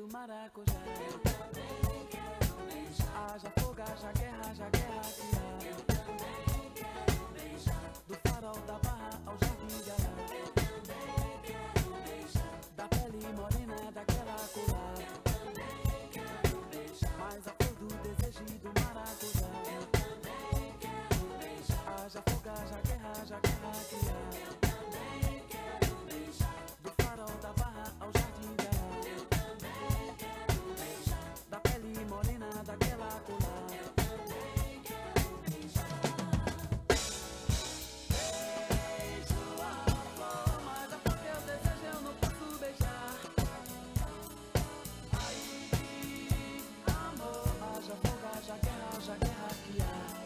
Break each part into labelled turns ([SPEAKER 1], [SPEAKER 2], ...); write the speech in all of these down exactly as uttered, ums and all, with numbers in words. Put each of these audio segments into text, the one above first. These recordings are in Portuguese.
[SPEAKER 1] maracujá. Eu também quero beijar. Haja fogo, haja guerra, haja guerra que há. Eu também quero beijar. Do farol da Barra ao Jardim de Ará. Eu também quero beijar. Da pele morena daquela colar. Eu também quero beijar. Mais a flor do desejo e do maracujá. Eu também quero beijar. Haja fogo, haja guerra, haja guerra que há. Eu também quero beijar. Do farol da Barra ao Jardim de Ará. Eu também quero beijar. Da pele morena daquela colar. Eu também quero beijar. Beijo a flor, mas a flor que eu desejo eu não posso beijar. Aí, amor, haja fogo, haja guerra, haja guerra que há.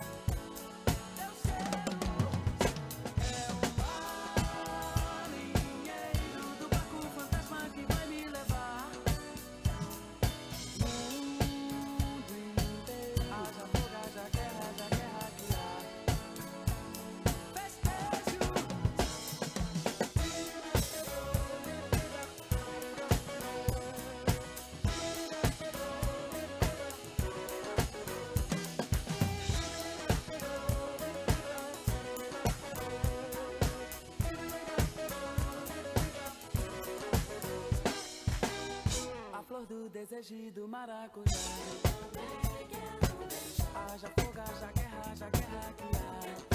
[SPEAKER 1] Flor do desejo e do maracujá. Eu também quero beijar. Haja fogo, haja guerra, haja guerra que há.